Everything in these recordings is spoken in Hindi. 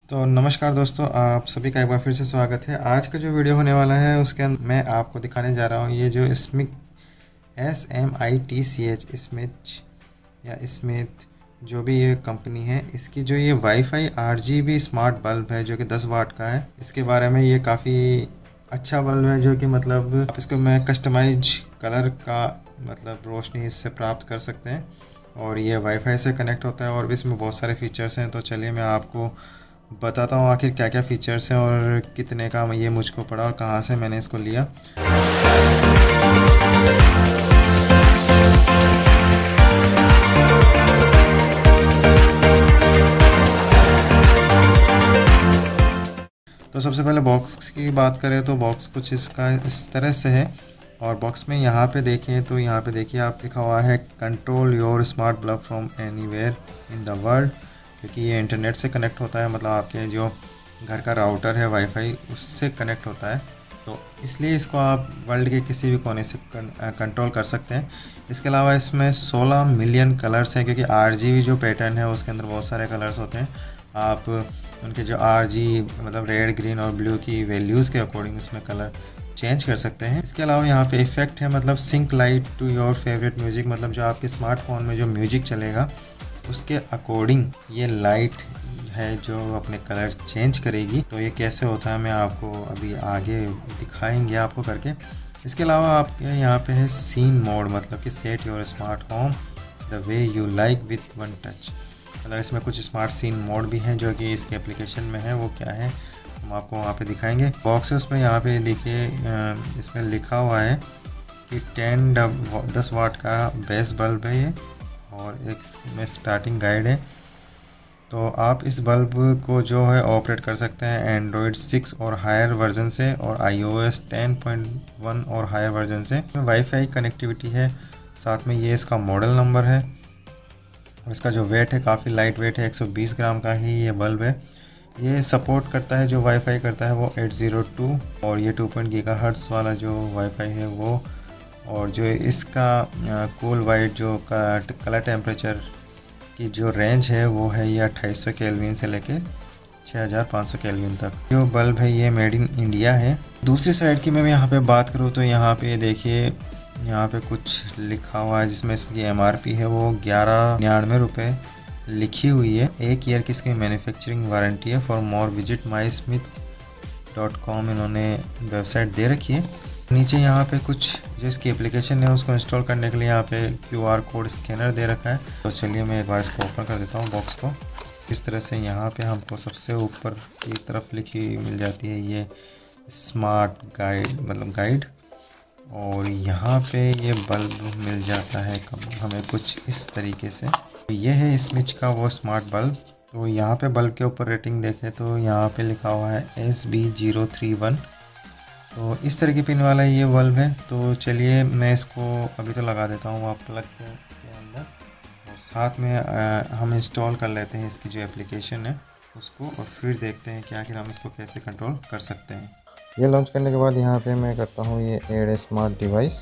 तो नमस्कार दोस्तों, आप सभी का एक बार फिर से स्वागत है। आज का जो वीडियो होने वाला है उसके अंदर मैं आपको दिखाने जा रहा हूँ ये जो SMITCH स्मिथ या स्मिथ जो भी ये कंपनी है, इसकी जो ये वाईफाई RGB स्मार्ट बल्ब है जो कि 10 वाट का है। इसके बारे में ये काफ़ी अच्छा बल्ब है जो कि मतलब आप इसको मैं कस्टमाइज कलर का मतलब रोशनी इससे प्राप्त कर सकते हैं और ये वाईफाई से कनेक्ट होता है और भी इसमें बहुत सारे फीचर्स हैं। तो चलिए मैं आपको बताता हूँ आखिर क्या क्या फ़ीचर्स हैं और कितने का ये मुझको पड़ा और कहाँ से मैंने इसको लिया। तो सबसे पहले बॉक्स की बात करें तो बॉक्स कुछ इसका इस तरह से है और बॉक्स में यहाँ पे देखें तो यहाँ पे देखिए आप लिखा हुआ है control your smart bulb from anywhere in the world, क्योंकि ये इंटरनेट से कनेक्ट होता है, मतलब आपके जो घर का राउटर है वाईफाई उससे कनेक्ट होता है, तो इसलिए इसको आप वर्ल्ड के किसी भी कोने से कंट्रोल कर सकते हैं। इसके अलावा इसमें 16 मिलियन कलर्स हैं, क्योंकि RGB जो पैटर्न है उसके अंदर बहुत सारे कलर्स होते हैं। आप उनके जो मतलब रेड, ग्रीन और ब्लू की वैल्यूज़ के अकॉर्डिंग उसमें कलर चेंज कर सकते हैं। इसके अलावा यहाँ पे इफ़ेक्ट है, मतलब sync light to your favourite music, मतलब जो आपके स्मार्टफोन में जो म्यूजिक चलेगा उसके अकॉर्डिंग ये लाइट है जो अपने कलर चेंज करेगी। तो ये कैसे होता है मैं आपको अभी आगे दिखाएंगे आपको करके। इसके अलावा आपके यहाँ पे है सीन मोड, मतलब कि set your smart home the way you like with one touch, मतलब इसमें कुछ स्मार्ट सीन मोड भी हैं जो कि इसके एप्लीकेशन में है। वो क्या है हम आपको वहाँ पे दिखाएंगे। बॉक्स है उसमें यहाँ पे देखिए इसमें लिखा हुआ है कि 10 वाट का बेस बल्ब है ये और एक में स्टार्टिंग गाइड है। तो आप इस बल्ब को जो है ऑपरेट कर सकते हैं एंड्रॉयड 6 और हायर वर्जन से और iOS 10.1 और हायर वर्जन से। वाईफाई कनेक्टिविटी है, साथ में ये इसका मॉडल नंबर है और इसका जो वेट है काफ़ी लाइट वेट है, 120 ग्राम का ही ये बल्ब है। ये सपोर्ट करता है, जो वाईफाई करता है वो 802 और ये 2 गीगाहर्ट्ज़ वाला जो वाईफाई है वो, और जो इसका कूल वाइड जो कलर टेम्परेचर की जो रेंज है वो है ये 2800 केल्विन से लेके 6500 केल्विन तक। जो बल्ब है ये मेड इन इंडिया है। दूसरी साइड की मैं यहाँ पे बात करूँ तो यहाँ पे देखिए यहाँ पे कुछ लिखा हुआ है जिसमें इसकी MRP है वो 1199 रुपये लिखी हुई है। 1 ईयर की इसकी मैन्युफैक्चरिंग वारंटी है। फॉर मोर विजिट mysmith.com इन्होंने वेबसाइट दे रखी है। नीचे यहाँ पे कुछ जो इसकी एप्लीकेशन है उसको इंस्टॉल करने के लिए यहाँ पे QR कोड स्कैनर दे रखा है। तो चलिए मैं एक बार इसको ओपन कर देता हूँ बॉक्स को। इस तरह से यहाँ पे हमको सबसे ऊपर की तरफ लिखी मिल जाती है ये स्मार्ट गाइड, मतलब गाइड, और यहाँ पे ये बल्ब मिल जाता है हमें कुछ इस तरीके से। तो ये है स्मिच का वो स्मार्ट बल्ब। तो यहाँ पे बल्ब के ऊपर रेटिंग देखें तो यहाँ पे लिखा हुआ है SB031। तो इस तरह की पिन वाला ये बल्ब है। तो चलिए मैं इसको अभी तो लगा देता हूँ आप प्लग के अंदर, और साथ में हम इंस्टॉल कर लेते हैं इसकी जो एप्लीकेशन है उसको, और फिर देखते हैं कि आखिर हम इसको कैसे कंट्रोल कर सकते हैं। ये लॉन्च करने के बाद यहाँ पे मैं करता हूँ ये ऐड ए स्मार्ट डिवाइस।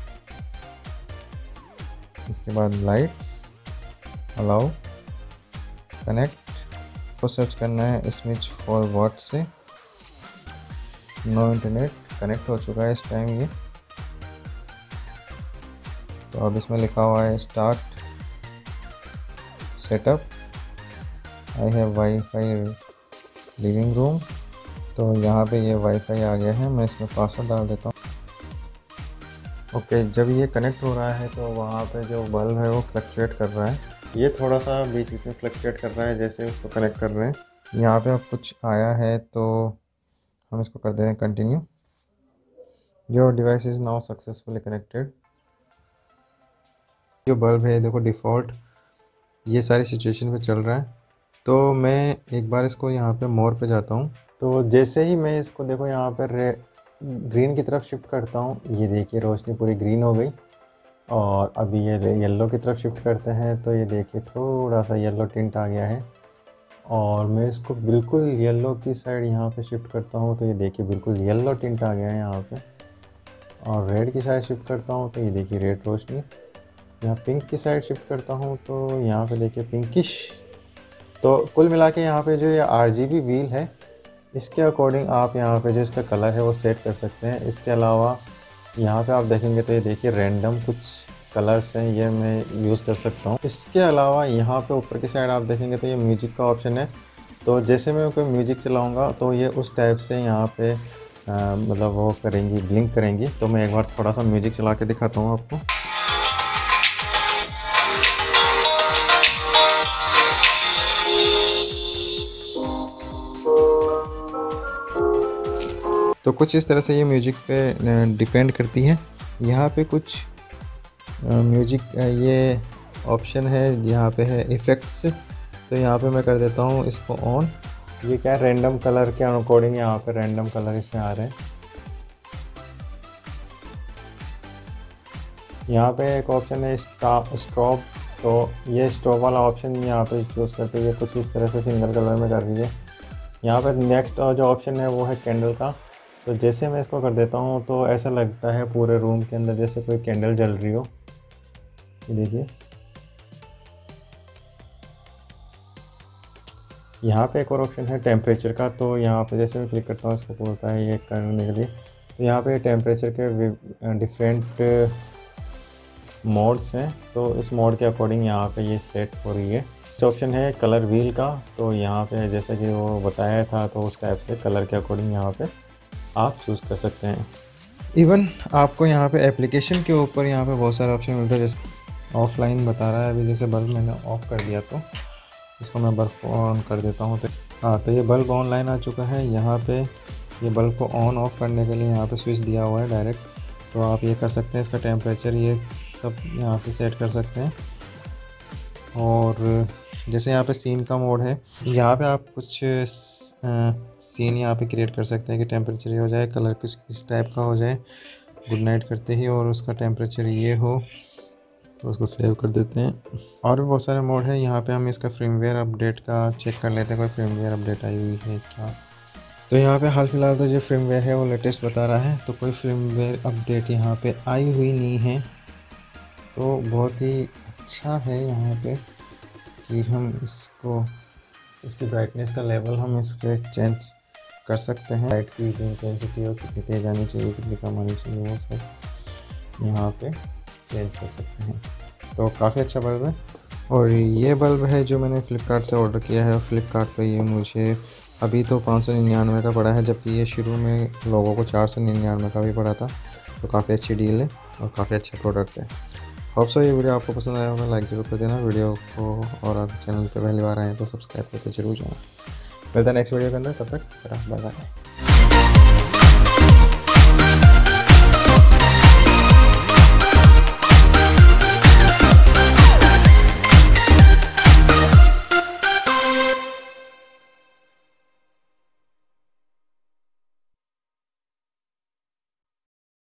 इसके बाद लाइट्स, अलाउ, कनेक्ट को सर्च करना है स्मिच फॉर वाट से। नो इंटरनेट कनेक्ट हो चुका है इस टाइम ये। तो अब इसमें लिखा हुआ है start setup, I have wifi living room. तो यहाँ पे ये वाईफाई आ गया है, मैं इसमें पासवर्ड डाल देता हूँ। ओके, जब ये कनेक्ट हो रहा है तो वहाँ पे जो बल्ब है वो फ्लक्चुएट कर रहा है। ये थोड़ा सा बीच बीच में फ्लक्चुएट कर रहा है जैसे उसको कनेक्ट कर रहे हैं। यहाँ पे अब कुछ आया है तो हम इसको कर देते हैं continue. Your device is now successfully connected. जो बल्ब है देखो डिफ़ॉल्ट ये सारी सिचुएशन पे चल रहा है। तो मैं एक बार इसको यहाँ पे मोर पे जाता हूँ। तो जैसे ही मैं इसको देखो यहाँ पर ग्रीन की तरफ शिफ्ट करता हूँ, ये देखिए रोशनी पूरी ग्रीन हो गई। और अभी ये येलो की तरफ शिफ्ट करते हैं तो ये देखिए थोड़ा सा येलो टिंट आ गया है। और मैं इसको बिल्कुल येलो की साइड यहाँ पे शिफ्ट करता हूँ तो ये देखिए बिल्कुल येलो टिंट आ गया है यहाँ पे। और रेड की साइड शिफ्ट करता हूँ तो ये देखिए रेड रोशनी। यहाँ पिंक की साइड शिफ्ट करता हूँ तो यहाँ पे देखिए पिंकिश। तो कुल मिला के यहाँ पे जो ये RGB व्हील है, इसके अकॉर्डिंग आप यहाँ पे जो इसका कलर है वो सेट कर सकते हैं। इसके अलावा यहाँ पे आप देखेंगे तो ये देखिए रैंडम कुछ कलर्स हैं, ये मैं यूज़ कर सकता हूँ। इसके अलावा यहाँ पे ऊपर की साइड आप देखेंगे तो ये म्यूजिक का ऑप्शन है। तो जैसे मैं कोई म्यूजिक चलाऊँगा तो ये उस टाइप से यहाँ पे मतलब वो करेंगी, ब्लिंक करेंगी। तो मैं एक बार थोड़ा सा म्यूजिक चला के दिखाता हूँ आपको। तो कुछ इस तरह से ये म्यूजिक पे डिपेंड करती है। यहाँ पे कुछ म्यूजिक ये ऑप्शन है, यहाँ पे है इफ़ेक्ट्स। तो यहाँ पे मैं कर देता हूँ इसको ऑन। ये क्या है, रैंडम कलर के अकॉर्डिंग यहाँ पे रैंडम कलर इसमें आ रहे हैं। यहाँ पे एक ऑप्शन है स्ट्रोब। तो ये स्ट्रोब वाला ऑप्शन यहाँ पे चूज़ करते हुए कुछ इस तरह से सिंगल कलर में कर दीजिए। यहाँ पर नेक्स्ट जो ऑप्शन है वो है कैंडल का। तो जैसे मैं इसको कर देता हूँ तो ऐसा लगता है पूरे रूम के अंदर जैसे कोई कैंडल जल रही हो। ये देखिए, यहाँ पे एक और ऑप्शन है टेम्परेचर का। तो यहाँ पे जैसे मैं क्लिक करता हूँ इसको बोलता है ये करने के लिए। तो यहाँ पे टेम्परेचर के डिफरेंट मोड्स हैं। तो इस मोड के अकॉर्डिंग यहाँ पे ये सेट हो रही है। नेक्स्ट ऑप्शन है कलर व्हील का। तो यहाँ पे जैसे कि वो बताया था तो उस टाइप से कलर के अकॉर्डिंग यहाँ पे आप चूज़ कर सकते हैं। इवन आपको यहाँ पे एप्लीकेशन के ऊपर यहाँ पे बहुत सारे ऑप्शन मिलते हैं। जैसे ऑफलाइन बता रहा है अभी, जैसे बल्ब मैंने ऑफ़ कर दिया तो इसको मैं बल्ब ऑन कर देता हूँ। तो हाँ, तो ये बल्ब ऑनलाइन आ चुका है। यहाँ पे ये बल्ब को ऑन ऑफ़ करने के लिए यहाँ पे स्विच दिया हुआ है डायरेक्ट। तो आप ये कर सकते हैं, इसका टेम्परेचर ये सब यहाँ से सेट कर सकते हैं। और जैसे यहाँ पे सीन का मोड है, यहाँ पे आप कुछ सीन यहाँ पे क्रिएट कर सकते हैं कि टेम्परेचर ये हो जाए, कलर कुछ इस टाइप का हो जाए गुड नाइट करते ही, और उसका टेम्परेचर ये हो। तो उसको सेव कर देते हैं। और भी बहुत सारे मोड हैं। यहाँ पे हम इसका फ्रीमवेयर अपडेट का चेक कर लेते हैं, कोई फ्रीमवेयर अपडेट आई हुई है क्या। तो यहाँ पे हाल फिलहाल तो जो फ्रीमवेयर है वो लेटेस्ट बता रहा है। तो कोई फ्रीमवेयर अपडेट यहाँ पे आई हुई नहीं है। तो बहुत ही अच्छा है यहाँ पे कि हम इसकी ब्राइटनेस का लेवल हम इस पर चेंज कर सकते हैं। लाइट की जो इंटेंसिटी हो, कितनी तेज़ आनी चाहिए, कितनी कम आनी चाहिए, वो सब यहाँ पे चेंज कर सकते हैं। तो काफ़ी अच्छा बल्ब है। और ये बल्ब है जो मैंने फ़्लिपकार्ट से ऑर्डर किया है। फ़्लिपकार्ट पे ये मुझे अभी तो 599 का पड़ा है, जबकि ये शुरू में लोगों को 499 का भी पड़ा था। तो काफ़ी अच्छी डील है और काफ़ी अच्छा प्रोडक्ट है। होप सो ये वीडियो आपको पसंद आया होगा। लाइक ज़रूर कर देना वीडियो को, और आप चैनल पे पहली बार आए तो सब्सक्राइब करके जरूर जाना। मिलता है नेक्स्ट वीडियो के अंदर, तब तक बाय बाय।